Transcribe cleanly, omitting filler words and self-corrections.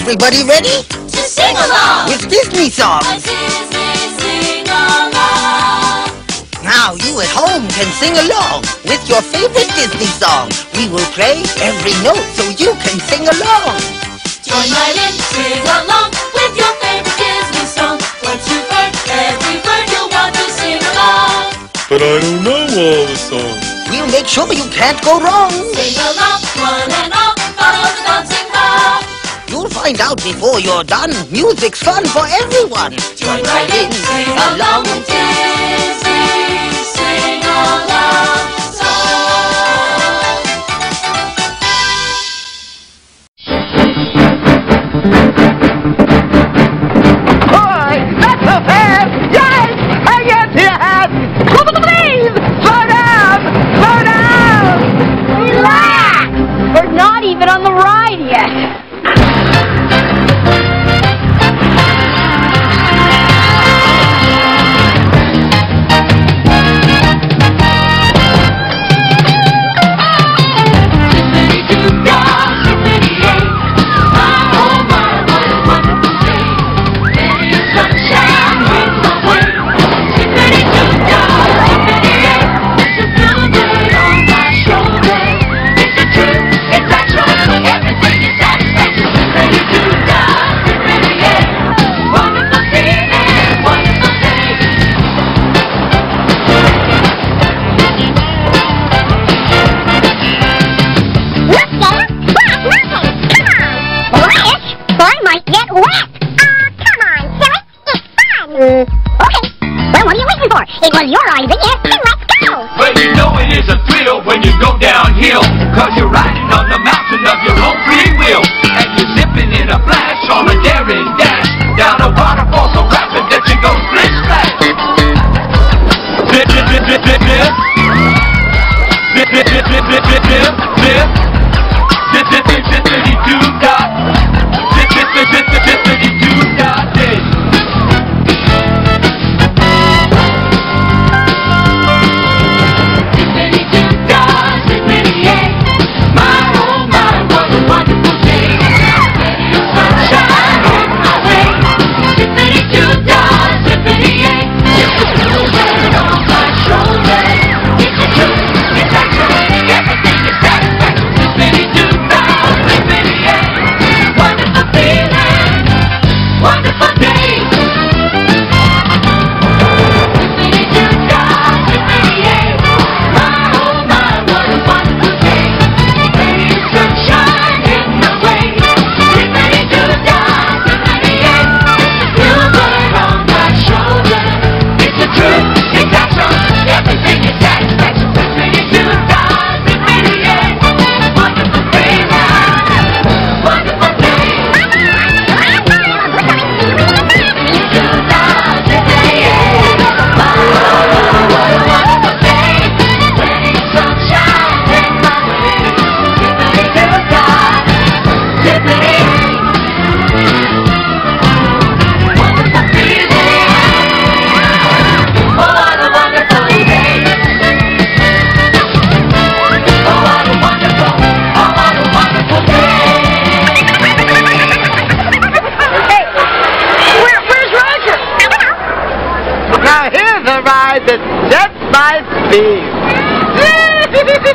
Everybody ready? To sing along With Disney songs. A Disney sing-along. Now you at home can sing along with your favorite Disney song. We will play every note so you can sing along. Join right in, sing along with your favorite Disney song. Once you've heard every word, you'll want to sing along. But I don't know all the songs. We'll make sure you can't go wrong. Sing along, one and all, follow the dancing ball. You'll find out before you're done. Music's fun for everyone. Join right in, sing along with Disney sing-along song. Boy, not so fast! Yes! Hang on to your hat! Please! Slow down! Slow down! Relax! We're not even on the ride yet. Okay. Well, what are you waiting for? It was your idea. Let's go. Well, you know it is a thrill when you go downhill, 'cause you're riding on the mountain of your own free will, and you're zipping in a flash on a daring dash down a waterfall so rapid that you go splish splash. Zip, zip, zip, zip, zip, zip. Zip, zip, zip, zip, zip, zip, zip. Zip, zip, zip, zippity-doo dot. Zip, zip, zip, zip, zip, zippity-doo dot. Now here's a ride that sets my speed.